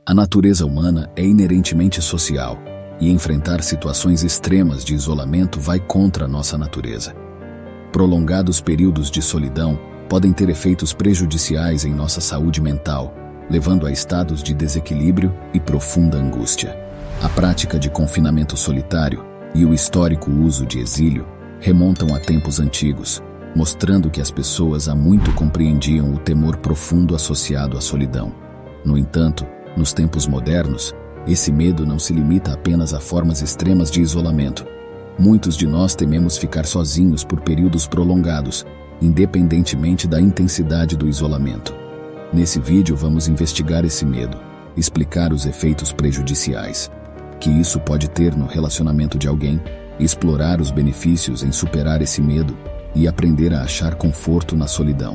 A natureza humana é inerentemente social, e enfrentar situações extremas de isolamento vai contra a nossa natureza. Prolongados períodos de solidão podem ter efeitos prejudiciais em nossa saúde mental, levando a estados de desequilíbrio e profunda angústia. A prática de confinamento solitário e o histórico uso de exílio remontam a tempos antigos, mostrando que as pessoas há muito compreendiam o temor profundo associado à solidão. No entanto, nos tempos modernos, esse medo não se limita apenas a formas extremas de isolamento. Muitos de nós tememos ficar sozinhos por períodos prolongados, independentemente da intensidade do isolamento. Nesse vídeo vamos investigar esse medo, explicar os efeitos prejudiciais que isso pode ter no relacionamento de alguém, explorar os benefícios em superar esse medo e aprender a achar conforto na solidão.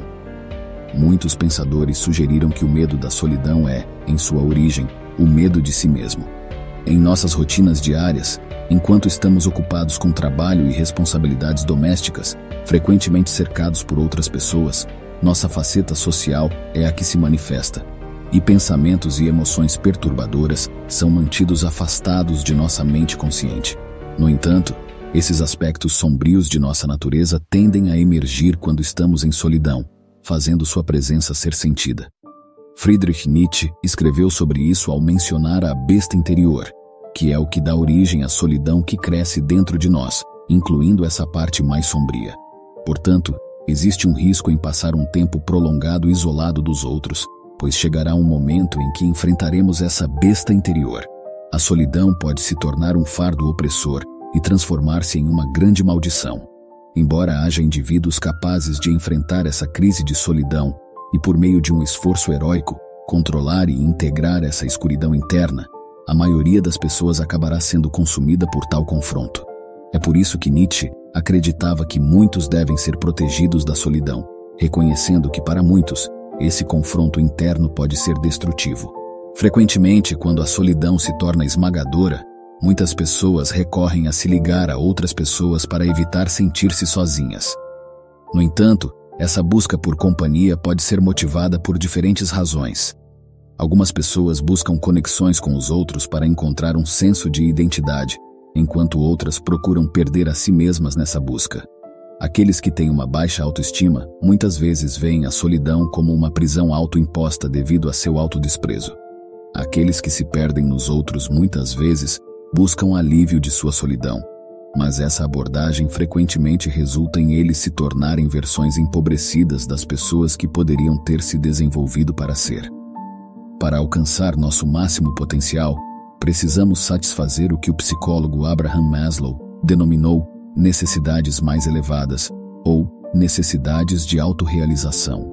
Muitos pensadores sugeriram que o medo da solidão é, em sua origem, o medo de si mesmo. Em nossas rotinas diárias, enquanto estamos ocupados com trabalho e responsabilidades domésticas, frequentemente cercados por outras pessoas, nossa faceta social é a que se manifesta, e pensamentos e emoções perturbadoras são mantidos afastados de nossa mente consciente. No entanto, esses aspectos sombrios de nossa natureza tendem a emergir quando estamos em solidão, fazendo sua presença ser sentida. Friedrich Nietzsche escreveu sobre isso ao mencionar a besta interior, que é o que dá origem à solidão que cresce dentro de nós, incluindo essa parte mais sombria. Portanto, existe um risco em passar um tempo prolongado isolado dos outros, pois chegará um momento em que enfrentaremos essa besta interior. A solidão pode se tornar um fardo opressor e transformar-se em uma grande maldição. Embora haja indivíduos capazes de enfrentar essa crise de solidão e, por meio de um esforço heróico, controlar e integrar essa escuridão interna, a maioria das pessoas acabará sendo consumida por tal confronto. É por isso que Nietzsche acreditava que muitos devem ser protegidos da solidão, reconhecendo que para muitos, esse confronto interno pode ser destrutivo. Frequentemente, quando a solidão se torna esmagadora, muitas pessoas recorrem a se ligar a outras pessoas para evitar sentir-se sozinhas. No entanto, essa busca por companhia pode ser motivada por diferentes razões. Algumas pessoas buscam conexões com os outros para encontrar um senso de identidade, enquanto outras procuram perder a si mesmas nessa busca. Aqueles que têm uma baixa autoestima muitas vezes veem a solidão como uma prisão autoimposta devido a seu autodesprezo. Aqueles que se perdem nos outros muitas vezes buscam alívio de sua solidão, mas essa abordagem frequentemente resulta em eles se tornarem versões empobrecidas das pessoas que poderiam ter se desenvolvido para ser. Para alcançar nosso máximo potencial, precisamos satisfazer o que o psicólogo Abraham Maslow denominou necessidades mais elevadas, ou necessidades de autorrealização.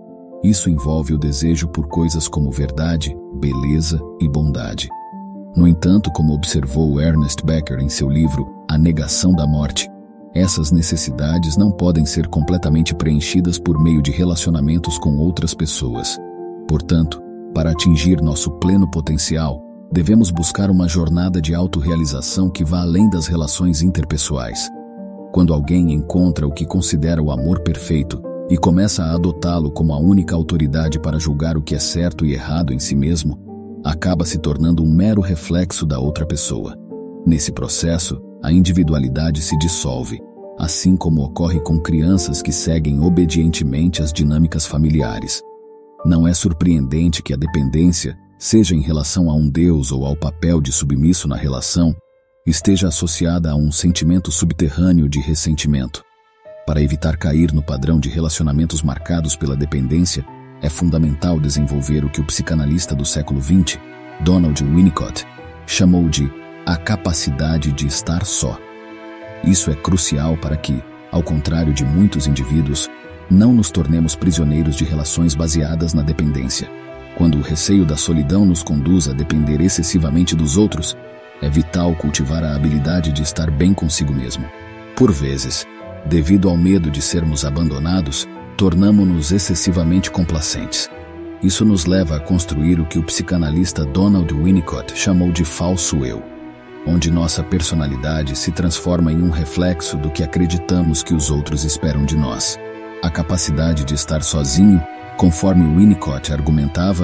Isso envolve o desejo por coisas como verdade, beleza e bondade. No entanto, como observou Ernest Becker em seu livro A Negação da Morte, essas necessidades não podem ser completamente preenchidas por meio de relacionamentos com outras pessoas. Portanto, para atingir nosso pleno potencial, devemos buscar uma jornada de autorrealização que vá além das relações interpessoais. Quando alguém encontra o que considera o amor perfeito e começa a adotá-lo como a única autoridade para julgar o que é certo e errado em si mesmo, acaba se tornando um mero reflexo da outra pessoa. Nesse processo, a individualidade se dissolve, assim como ocorre com crianças que seguem obedientemente as dinâmicas familiares. Não é surpreendente que a dependência, seja em relação a um Deus ou ao papel de submisso na relação, esteja associada a um sentimento subterrâneo de ressentimento. Para evitar cair no padrão de relacionamentos marcados pela dependência, é fundamental desenvolver o que o psicanalista do século XX, Donald Winnicott, chamou de a capacidade de estar só. Isso é crucial para que, ao contrário de muitos indivíduos, não nos tornemos prisioneiros de relações baseadas na dependência. Quando o receio da solidão nos conduz a depender excessivamente dos outros, é vital cultivar a habilidade de estar bem consigo mesmo. Por vezes, devido ao medo de sermos abandonados, tornamo-nos excessivamente complacentes. Isso nos leva a construir o que o psicanalista Donald Winnicott chamou de falso eu, onde nossa personalidade se transforma em um reflexo do que acreditamos que os outros esperam de nós. A capacidade de estar sozinho, conforme Winnicott argumentava,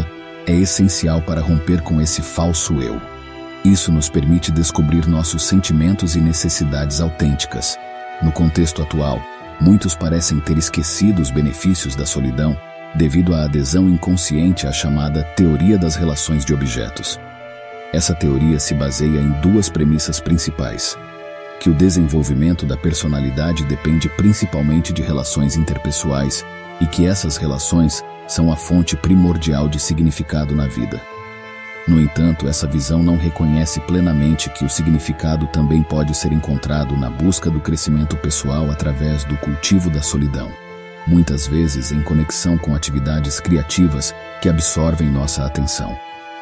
é essencial para romper com esse falso eu. Isso nos permite descobrir nossos sentimentos e necessidades autênticas. No contexto atual, muitos parecem ter esquecido os benefícios da solidão devido à adesão inconsciente à chamada teoria das relações de objetos. Essa teoria se baseia em duas premissas principais: que o desenvolvimento da personalidade depende principalmente de relações interpessoais e que essas relações são a fonte primordial de significado na vida. No entanto, essa visão não reconhece plenamente que o significado também pode ser encontrado na busca do crescimento pessoal através do cultivo da solidão, muitas vezes em conexão com atividades criativas que absorvem nossa atenção.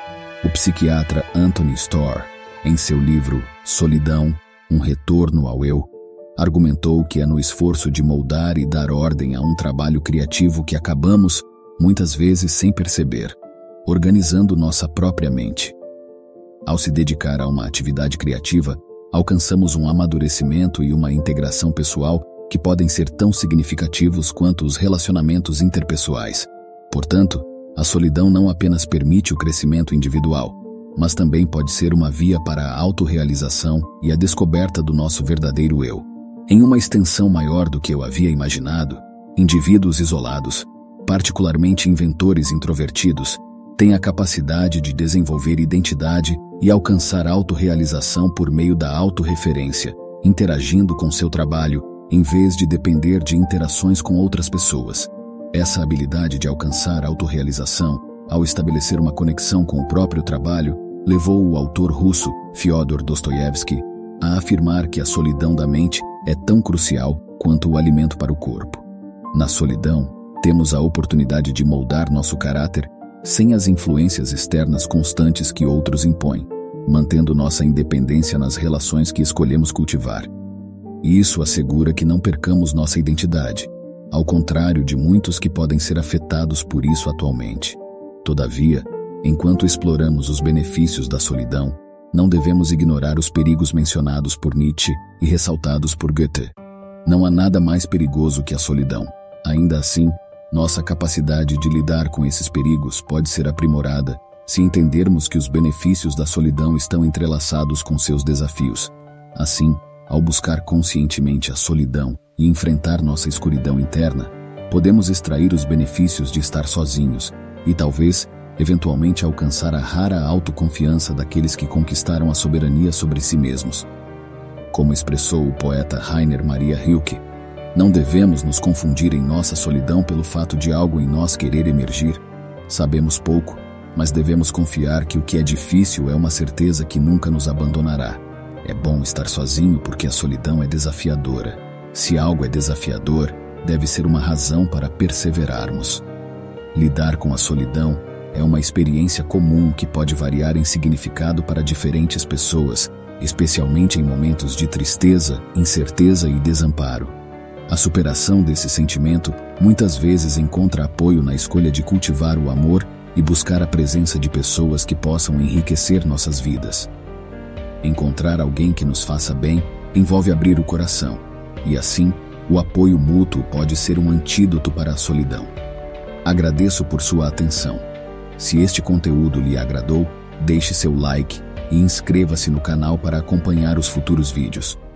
O psiquiatra Anthony Storr, em seu livro Solidão, um retorno ao eu, argumentou que é no esforço de moldar e dar ordem a um trabalho criativo que acabamos, muitas vezes sem perceber, organizando nossa própria mente. Ao se dedicar a uma atividade criativa, alcançamos um amadurecimento e uma integração pessoal que podem ser tão significativos quanto os relacionamentos interpessoais. Portanto, a solidão não apenas permite o crescimento individual, mas também pode ser uma via para a autorrealização e a descoberta do nosso verdadeiro eu. Em uma extensão maior do que eu havia imaginado, indivíduos isolados, particularmente inventores introvertidos, têm a capacidade de desenvolver identidade e alcançar autorrealização por meio da autorreferência, interagindo com seu trabalho, em vez de depender de interações com outras pessoas. Essa habilidade de alcançar autorrealização, ao estabelecer uma conexão com o próprio trabalho, levou o autor russo, Fyodor Dostoiévski, a afirmar que a solidão da mente é tão crucial quanto o alimento para o corpo. Na solidão, temos a oportunidade de moldar nosso caráter sem as influências externas constantes que outros impõem, mantendo nossa independência nas relações que escolhemos cultivar. E isso assegura que não percamos nossa identidade, ao contrário de muitos que podem ser afetados por isso atualmente. Todavia, enquanto exploramos os benefícios da solidão, não devemos ignorar os perigos mencionados por Nietzsche e ressaltados por Goethe. Não há nada mais perigoso que a solidão. Ainda assim, nossa capacidade de lidar com esses perigos pode ser aprimorada se entendermos que os benefícios da solidão estão entrelaçados com seus desafios. Assim, ao buscar conscientemente a solidão e enfrentar nossa escuridão interna, podemos extrair os benefícios de estar sozinhos e talvez, eventualmente, alcançar a rara autoconfiança daqueles que conquistaram a soberania sobre si mesmos. Como expressou o poeta Rainer Maria Rilke, não devemos nos confundir em nossa solidão pelo fato de algo em nós querer emergir. Sabemos pouco, mas devemos confiar que o que é difícil é uma certeza que nunca nos abandonará. É bom estar sozinho porque a solidão é desafiadora. Se algo é desafiador, deve ser uma razão para perseverarmos. Lidar com a solidão é uma experiência comum que pode variar em significado para diferentes pessoas, especialmente em momentos de tristeza, incerteza e desamparo. A superação desse sentimento muitas vezes encontra apoio na escolha de cultivar o amor e buscar a presença de pessoas que possam enriquecer nossas vidas. Encontrar alguém que nos faça bem envolve abrir o coração, e assim, o apoio mútuo pode ser um antídoto para a solidão. Agradeço por sua atenção. Se este conteúdo lhe agradou, deixe seu like e inscreva-se no canal para acompanhar os futuros vídeos.